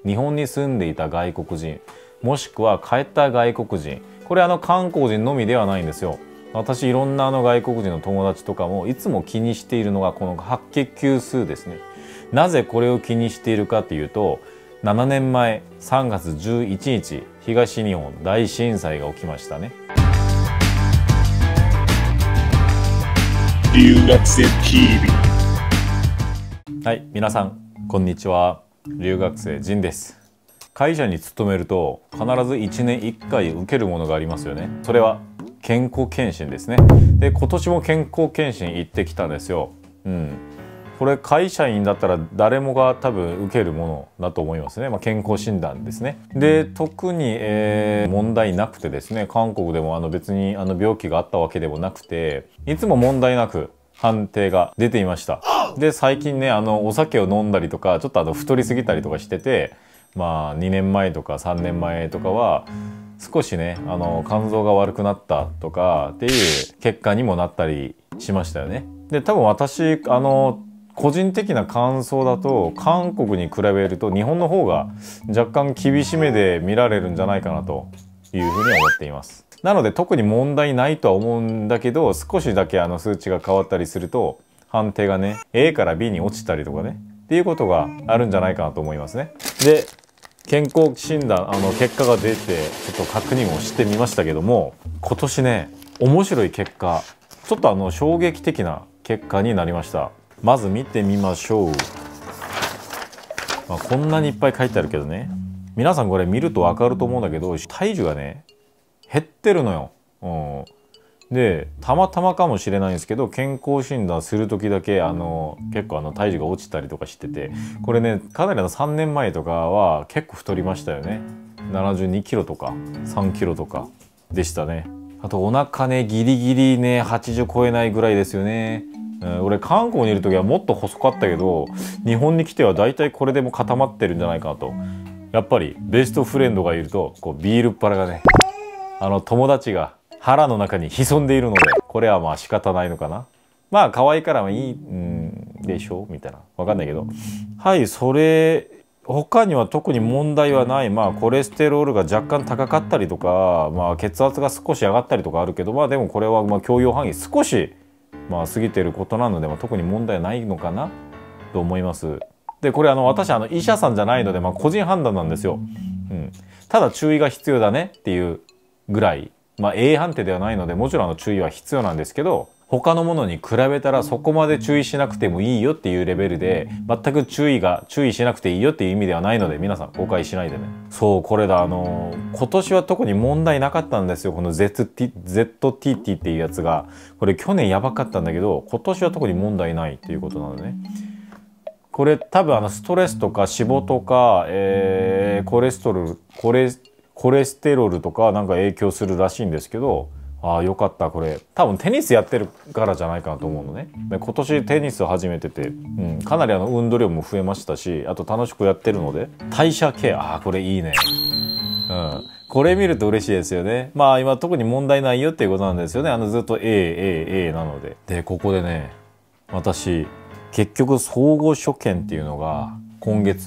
日本に住んでいた外国人もしくは帰った外国人、これ観光人のみではないんですよ。私いろんな外国人の友達とかもいつも気にしているのがこの白血球数ですね。なぜこれを気にしているかというと、7年前3月11日東日本大震災が起きましたね。留学生 TV。 はい、皆さんこんにちは。留学生ジンです。会社に勤めると必ず1年1回受けるものがありますよね。それは健康検診ですね。で、今年も健康検診行ってきたんですよ。これ会社員だったら誰もが多分受けるものだと思いますね。健康診断ですね。で、特に、問題なくてですね、韓国でも別に病気があったわけでもなくて、いつも問題なく判定が出ていました。で、最近ね、お酒を飲んだりとか、ちょっと太りすぎたりとかしてて、2年前とか3年前とかは少しね、肝臓が悪くなったとかっていう結果にもなったりしましたよね。で、多分私個人的な感想だと、韓国に比べると日本の方が若干厳しめで見られるんじゃないかなというふうに思っています。なので特に問題ないとは思うんだけど、少しだけ数値が変わったりすると判定がね A から B に落ちたりとかねっていうことがあるんじゃないかなと思いますね。で、健康診断結果が出てちょっと確認をしてみましたけども、今年ね面白い結果、ちょっと衝撃的な結果になりました。まず見てみましょう。こんなにいっぱい書いてあるけどね、皆さんこれ見ると分かると思うんだけど、体重がね減ってるのよ。で、たまたまかもしれないんですけど、健康診断する時だけ結構体重が落ちたりとかしてて、これねかなり3年前とかは結構太りましたよね。72キロとか3キロとかでしたね。あとお腹ねギリギリね80超えないぐらいですよね。俺韓国にいる時はもっと細かったけど、日本に来てはだいたいこれでも固まってるんじゃないかなと。やっぱりベストフレンドがいるとビールっ腹がね友達が腹の中に潜んでいるので、これは仕方ないのかな。可愛いからいいんでしょみたいな、わかんないけど、はい、それ他には特に問題はない。コレステロールが若干高かったりとか、血圧が少し上がったりとかあるけど、でもこれは許容範囲少し過ぎてることなので、特に問題ないのかなと思います。で、これ私医者さんじゃないので、個人判断なんですよ。ただ注意が必要だねっていうぐらい、A 判定ではないので、もちろん注意は必要なんですけど、他のものに比べたらそこまで注意しなくてもいいよっていうレベルで、全く注意しなくていいよっていう意味ではないので、皆さん誤解しないでね。そう、これだ、今年は特に問題なかったんですよ。この ZTT っていうやつが、これ去年やばかったんだけど、今年は特に問題ないっていうことなのね。これ多分ストレスとか脂肪とか、コレステロールとかなんか影響するらしいんですけど、よかった。これ多分テニスやってるからじゃないかなと思うのね。で、今年テニスを始めてて、かなり運動量も増えましたし、あと楽しくやってるので、代謝ケア、これいいね。これ見ると嬉しいですよね。今特に問題ないよっていうことなんですよね。ずっと A なので。で、ここでね、私結局総合所見っていうのが今年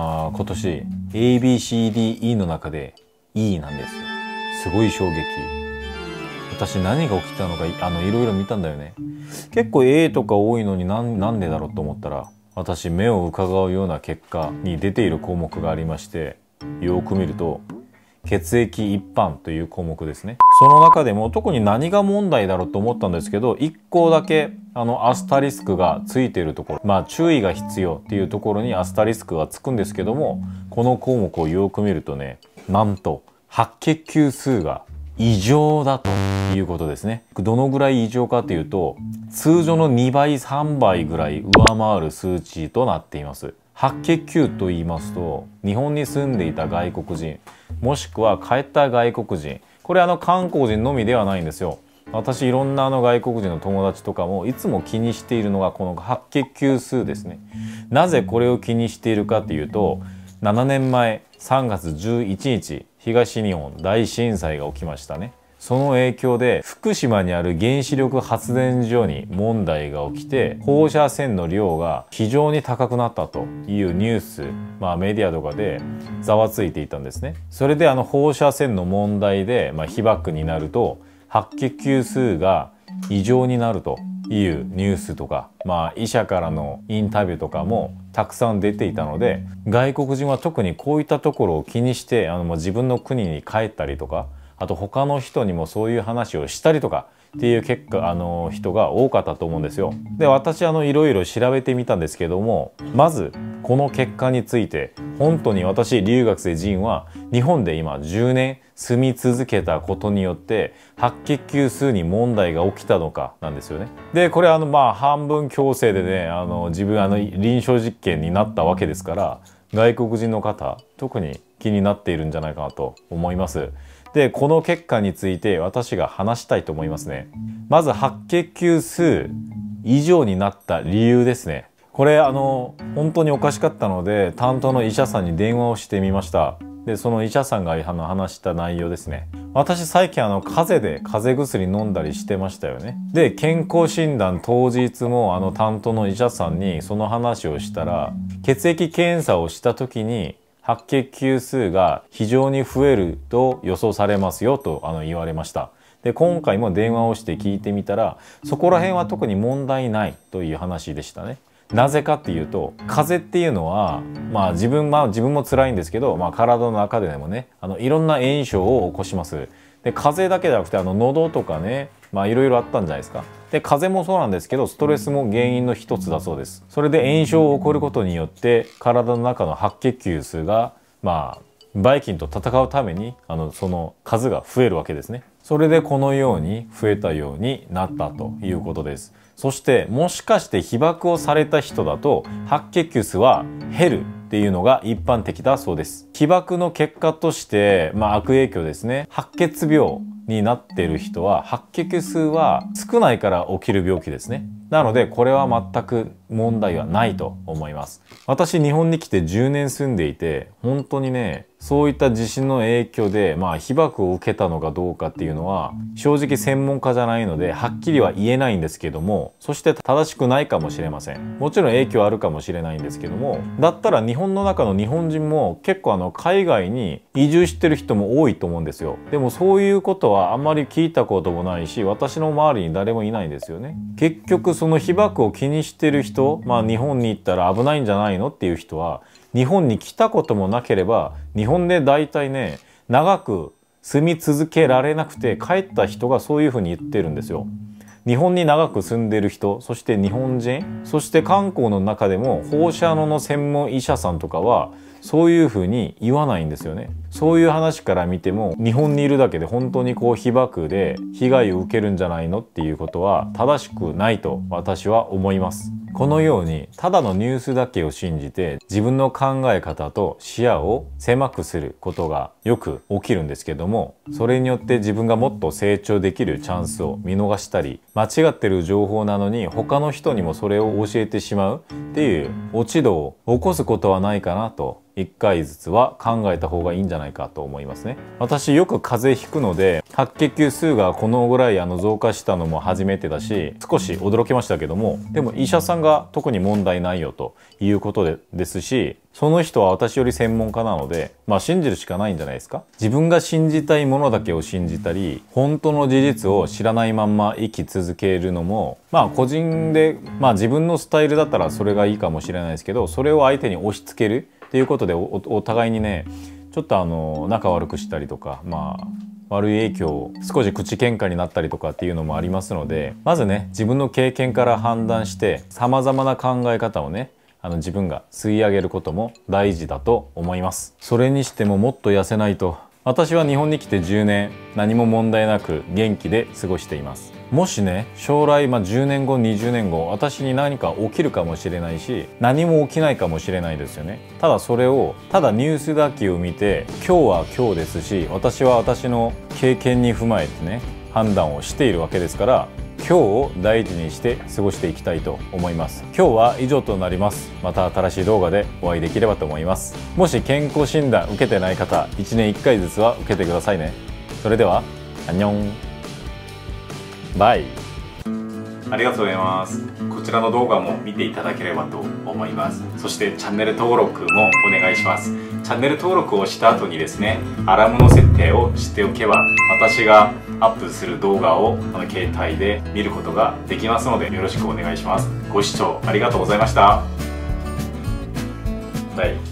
ABCDE の中で E なんですよ。すごい衝撃。私何が起きたのかいろいろ見たんだよね。結構 A とか多いのになんでだろうと思ったら、私目を伺うような結果に出ている項目がありまして、よく見ると血液一般という項目ですね。その中でも特に何が問題だろうと思ったんですけど、1個だけアスタリスクがついているところ、注意が必要っていうところにアスタリスクがつくんですけども、この項目をよく見るとね、なんと白血球数が異常だということですね。どのぐらい異常かというと、通常の2倍3倍ぐらい上回る数値となっています。白血球と言いますと、日本に住んでいた外国人もしくは帰った外国人、これ観光人のみではないんですよ。私いろんな外国人の友達とかもいつも気にしているのがこの白血球数ですね。なぜこれを気にしているかというと、7年前3月11日東日本大震災が起きましたね。 その影響で福島にある原子力発電所に問題が起きて、放射線の量が非常に高くなったというニュース、メディアとかでざわついていたんですね。それで放射線の問題で、被爆になると白血球数が異常になるというニュースとか、医者からのインタビューとかもたくさん出ていたので、外国人は特にこういったところを気にして自分の国に帰ったりとか、あと他の人にもそういう話をしたりとかっていう結果人が多かったと思うんですよ。で、私いろいろ調べてみたんですけども、まずこの結果について、本当に私留学生ジンは日本で今10年住み続けたことによって白血球数に問題が起きたのかなんですよね。で、これ半分強制でね、自分臨床実験になったわけですから、外国人の方特に気になっているんじゃないかなと思います。で、この結果について私が話したいと思いますね。まず白血球数異常になった理由ですね。これ本当におかしかったので、担当の医者さんに電話をしてみました。で、その医者さんが話した内容ですね。私最近風邪で風邪薬飲んだりしてましたよね。で、健康診断当日も担当の医者さんにその話をしたら、血液検査をした時に白血球数が非常に増えると予想されますよと言われました。で、今回も電話をして聞いてみたら、そこら辺は特に問題ないという話でしたね。なぜかっていうと、風邪っていうのは、自分も辛いんですけど、体の中でもね、いろんな炎症を起こします。で、風邪だけじゃなくて、喉とかね、いろいろあったんじゃないですか。で、風邪もそうなんですけど、ストレスも原因の一つだそうです。それで炎症を起こることによって、体の中の白血球数が、ばい菌と戦うために、その数が増えるわけですね。それでこのように増えたようになったということです。そして、もしかして被爆をされた人だと、白血球数は減るっていうのが一般的だそうです。被爆の結果として、悪影響ですね。白血病になっている人は白血球数は少ないから起きる病気ですね。なのでこれは全く問題はないと思います。私日本に来て10年住んでいて、本当にね、そういった地震の影響で被爆を受けたのかどうかっていうのは正直専門家じゃないのではっきりは言えないんですけども、そして正しくないかもしれません。もちろん影響あるかもしれないんですけども、だったら日本の中の日本人も結構海外に移住してる人も多いと思うんですよ。でもそういうことはあんまり聞いたこともないし、私の周りに誰もいないんですよね。結局その被爆を気にしてる人、日本に行ったら危ないんじゃないのっていう人は日本に来たこともなければ、日本で大体ね、長く住み続けられなくて帰った人がそういうふうに言ってるんですよ。日本に長く住んでる人、そして日本人、そして観光の中でも放射能の専門医者さんとかはそういうふうに言わないんですよね。そういう話から見ても、日本にいるだけで本当に被爆で被害を受けるんじゃないのっていうことは正しくないと私は思います。このようにただのニュースだけを信じて自分の考え方と視野を狭くすることがよく起きるんですけども、それによって自分がもっと成長できるチャンスを見逃したり、間違ってる情報なのに他の人にもそれを教えてしまうっていう落ち度を起こすことはないかなと、1回ずつは考えた方がいいんじゃないかと思いますね。私よく風邪ひくので、白血球数がこのぐらい増加したのも初めてだし、少し驚きましたけども、でも医者さんが特に問題ないよということですし、その人は私より専門家なので、信じるしかないんじゃないですか。自分が信じたいものだけを信じたり、本当の事実を知らないまんま生き続けるのも、個人で、自分のスタイルだったらそれがいいかもしれないですけど、それを相手に押し付けるっていうことで お互いにね、ちょっと仲悪くしたりとか、悪い影響、少し口喧嘩になったりとかっていうのもありますので、まずね、自分の経験から判断して様々な考え方をね、自分が吸い上げることも大事だと思います。それにしてももっと痩せないと。私は日本に来て10年、何も問題なく元気で過ごしています。もしね、将来10年後、20年後、私に何か起きるかもしれないし、何も起きないかもしれないですよね。ただそれを、ただニュースだけを見て、今日は今日ですし、私は私の経験に踏まえてね、判断をしているわけですから、今日を大事にして過ごしていきたいと思います。今日は以上となります。また新しい動画でお会いできればと思います。もし健康診断受けてない方、1年1回ずつは受けてくださいね。それでは、 アンニョンバイ。ありがとうございます。こちらの動画も見ていただければと思います。そしてチャンネル登録もお願いします。チャンネル登録をした後にですね、アラームの設定をしておけば、私がアップする動画を携帯で見ることができますので、よろしくお願いします。ご視聴ありがとうございました。バイ。